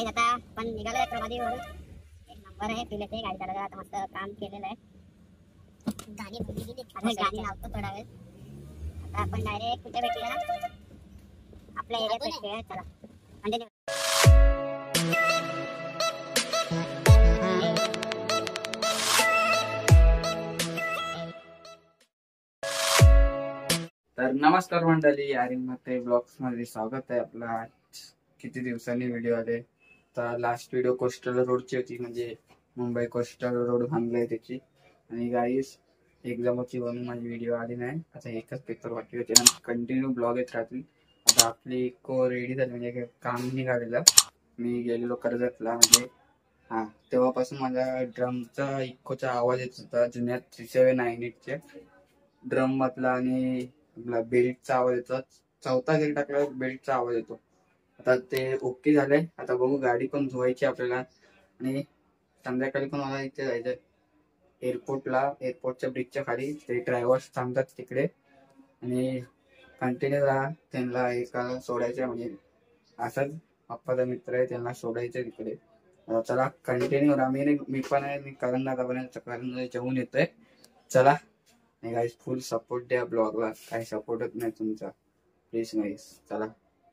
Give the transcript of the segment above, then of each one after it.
Guys आता पण निघालोय प्रभादेवीवरून. एक नंबर आहे पिले ते गाडी चालवताना आता मस्त काम केलेलं आहे. गाणी लावतो थोडा वेळ. आता आपण डायरेक्ट कुठे भेटूया आपल्या एरियात भेटूया. चला कंटिन्यू. तर नमस्कार मंडळी, आर्यनमध्ये ब्लॉग्स मध्ये स्वागत आहे आपलं. आज किती दिवसांनी व्हिडिओ आले. तर लास्ट व्हिडिओ कोस्टल रोडची होती, म्हणजे मुंबई कोस्टल रोड बांधलाय त्याची. आणि गाईस एक्झामची म्हणून माझी व्हिडिओ आली नाही. आता एकच पेपर बाकी होते ना, कंटिन्यू ब्लॉग येत राहतील. आता आपली इको रेडी झाली, म्हणजे काम निघालेलं. मी गेलेलो कर्जतला, म्हणजे तेव्हापासून माझा ड्रमचा इकोचा आवाज येत होता. जुन्यात 3798चे ड्रम मधला आणि बेल्टचा आवाज येतो. चौथा गेअर टाकल्यावर बेल्टचा आवाज येतो. आता ते ओके झालंय. आता बघू, गाडी पण धुवायची आपल्याला. आणि संध्याकाळी पण मला इथे जायचंय एअरपोर्टला. एअरपोर्टच्या ब्रिजच्या खाली ते ड्रायव्हर्स थांबतात तिकडे, आणि कंटिन्यू राहा. त्यांना एकाला सोडायचं, म्हणजे असंच पप्पाचा मित्र आहे, त्यांना सोडायचं तिकडे. चला कंटिन्यू राहा. मी पण आहे, मी करण दादा पण आहे, जेवून येतोय. चला गाईस, फुल सपोर्ट द्या ब्लॉगला. काही सपोर्टच नाही तुमचा, प्लीज गाईस. चला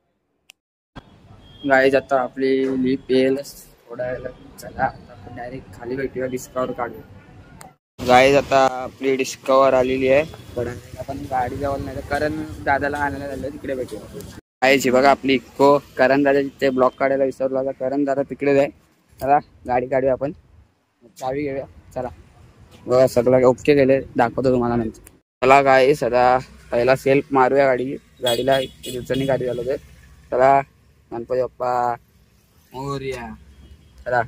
गाईज, आता आपली लिप येईल थोड्या वेळेला. चला आपण डायरेक्ट खाली भेटूया, डिस्कवर काढू. गाईज आता आपली डिस्कवर आलेली आहे. आपण गाडी जावं नाही तर करण दादाला आणायला झालं, तिकडे भेटूया. गाईची बघा आपली इको. करण दादा तिथे ब्लॉग काढायला विसरलो आता. करण दादा तिकडे जाय. चला गाडी काढूया, आपण चावी घेऊया. चला बघा, सगळं ओके केले, दाखवतो तुम्हाला नंतर. चला गाईस, आता पहिला सेल्फ मारूया गाडीला. इतकी दिवसांनी गाडी चालवतोय. चला गणपती बाप्पा मोरया. चला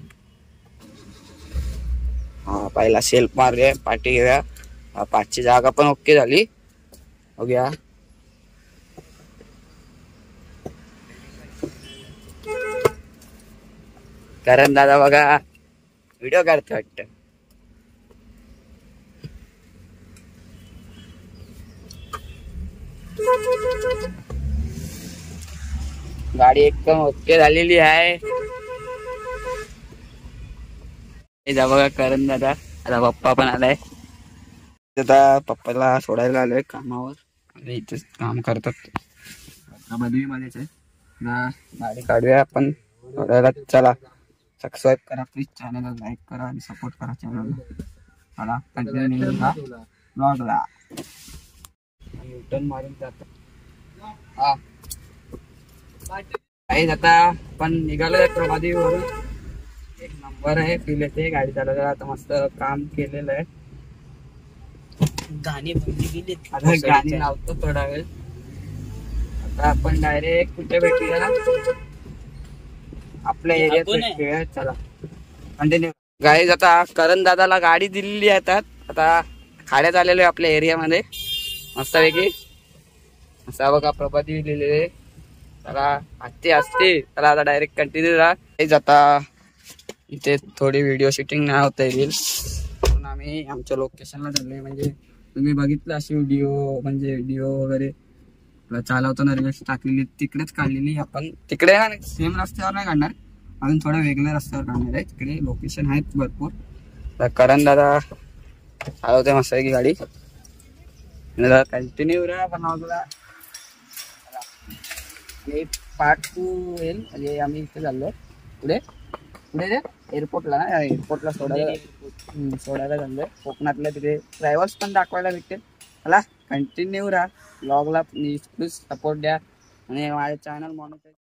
पहिला सेल्फ मारूया, पाठी घेऊया. पाठची जागा पण ओके झाली, बघूया. कारण दादा बघा व्हिडिओ काढतो वाटतं. गाडी एकदम ओके झालेली आहे. बघा करण दादा. आता पप्पा पण आलाय. आता पप्पाला सोडायला आलोय कामावर, आणि इथे काम करतात बदलीमध्येच आहे ना. गाडी काढूया आपण सोडायला. चला सबस्क्राईब करा प्लीज, चॅनलला लाईक करा आणि सपोर्ट करा चॅनलला. चला कंटिन्यू ब्लॉगला. रिटर्न मारून जातो. आता आपण निघालोय प्रभादेवीवरून. एक नंबर आहे पिले ते गाडी चालवताना. आता मस्त काम केलेलं आहे. गाणी लावतो थोडा वेळ. आता आपण डायरेक्ट कुठे भेटूया आपल्या एरियात भेटूया. चला कंटिन्यू. गाईज आता करण दादाला गाडी दिलेली आहे. आता खाड्यात आलेलो आहे आपल्या एरियामध्ये मस्तपैकी. असा बघा प्रभादेवी लिहिलेले. चला हत्ती असते. चला आता डायरेक्ट कंटिन्यू राहा. आता इथे थोडी व्हिडिओ शूटिंग नाही होत येईल, म्हणून आम्ही आमच्या लोकेशनला चाललोय. म्हणजे तुम्ही बघितलं अशी व्हिडिओ वगैरे चालवताना रील्स टाकलेली, तिकडेच काढलेली आपण. तिकडे सेम रस्त्यावर नाही काढणार, अजून थोड्या वेगळ्या रस्त्यावर काढणार आहे. तिकडे लोकेशन आहेत भरपूर. तर करण दादा चालवते मस्त की गाडी. कंटिन्यू राहा बनवला. पार्ट 2 येईल, म्हणजे आम्ही इथे चाललो पुढे एअरपोर्टला ना. एअरपोर्टला सोडायला चाललोय. कोकणातल्या तिथे ड्रायव्हर्स पण दाखवायला भेटतील. मला कंटिन्यू राहा ब्लॉगला, प्लीज सपोर्ट द्या. आणि माझे चॅनल मॉनिटाईज.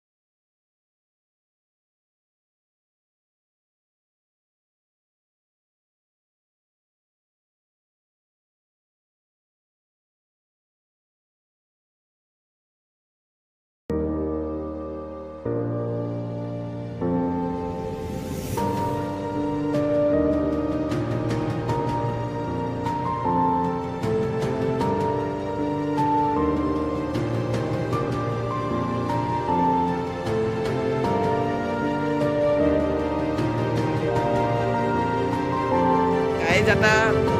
आता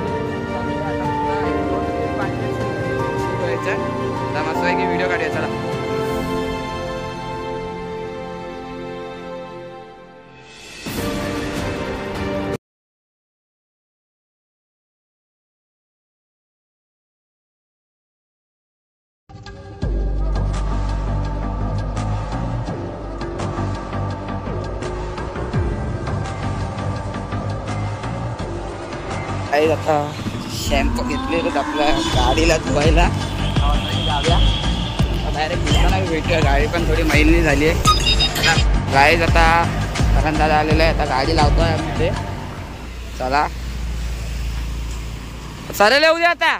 मस्त आहे की व्हिडिओ काढूया. चला काही आता शॅम्पू घेतलेलं आपल्या गाडीला धुवायला जाऊया डायरेक्ट दुकानात भेटूया. गाडी पण थोडी मैलनी झाली आहे. गाडीच आता कारण दादा आलेला आहे. आता गाडी लावतो आहे आम्ही ते. चला सरळ येऊ दे आता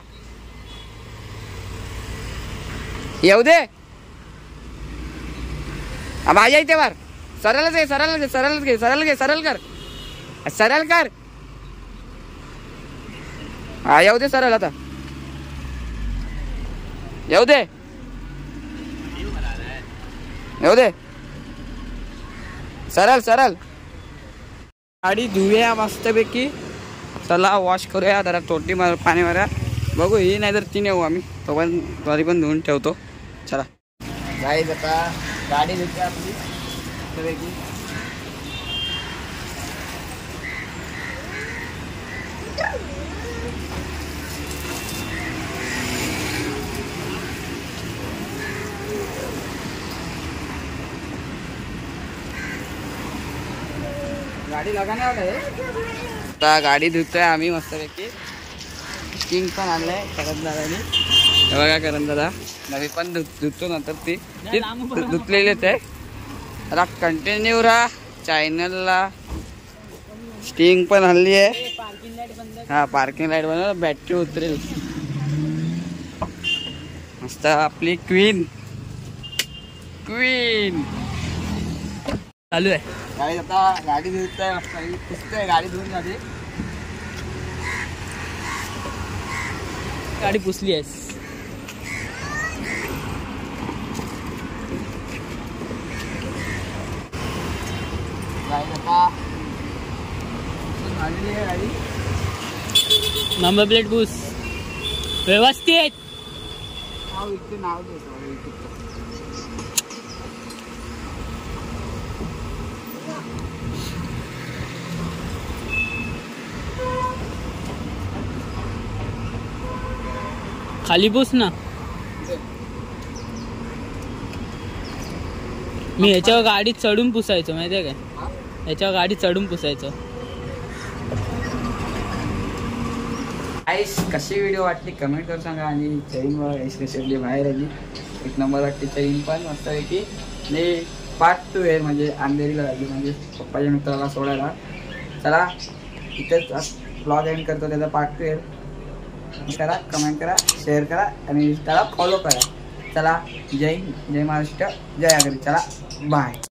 येऊ दे माझ्या इथे वर सरळच घे सरळच घे सरळच घे सरळ घे सरळ कर सरळ कर. हा येऊ दे सरळ आता येऊ दे येऊ दे सरळ सरळ. गाडी धुऊया मस्तपैकी. चला वॉश करूया जरा तोटी पाणी मारा बघू ही नाही तर ती नेऊ आम्ही तो पण तरी पण धुवून ठेवतो. चला गाईज आता गाडी धुते आपली मस्तपैकी. गाडी लगाने वाला है. आता गाडी धुतोय आम्ही मस्तपैकी. किंग पण आणलंय करण दादानी. हे बघा करण दादा नवी पण धुतो नंतर ती धुतलेलीच आहे. आता कंटिन्यू राहा चॅनलला. स्टिंग पण आणली आहे. हा पार्किंग लाईट बनव बॅटरी उतरेल मस्त आपली क्वीन क्वीन चालू आहे. गाडी आता गाडी धुतोय मस्त पुसतोय गाडी धुवून झाली. गाडी पुसली आहेस. गाडी आता झालेली आहे गाडी. नंबर प्लेट पुस व्यवस्थित. नाव इथे नाव द्यायचं खाली पुस ना. मी ह्याच्यावर गाडीत चढून पुसायचो माहितीये काय. ह्याच्यावर गाडीत चढून पुसायचो. गाईस कशी व्हिडिओ वाटली कमेंट करून सांगा. आणि चैन स्पेशली बाहेर आली एक नंबर वाटते चैन पण मस्तपैकी. आणि पार्ट 2 आहे म्हणजे अंधेरीला लागली म्हणजे पप्पाच्या मित्राला सोडायला. चला इथेच ब्लॉग एंड करतो. त्याचा पार्ट 2 आहे. करा कमेंट करा शेअर करा आणि त्याला फॉलो करा. चला जय महाराष्ट्र जय आगरी. चला बाय.